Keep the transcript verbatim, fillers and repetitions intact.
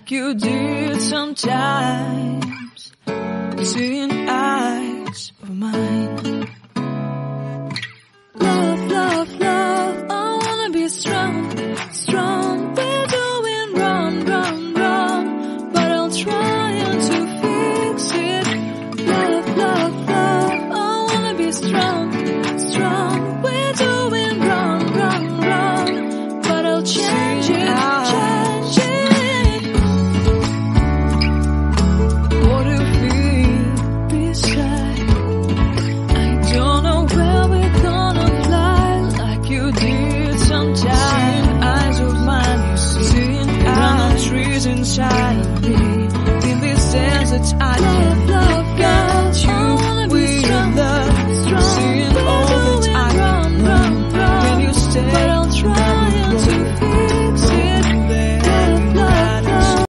like you did sometimes, seeing eyes of mine. Love, love, love, I wanna be strong, strong. We're doing wrong, wrong, wrong, but I'll try to fix it. Love, love, love, I wanna be strong, strong. We're doing wrong, wrong, wrong, but I'll change it, change it. What do you feel beside? I don't know where we're gonna fly like you did sometimes. Seeing eyes of mine, you see, seeing eyes, trees inside of me. In this desert I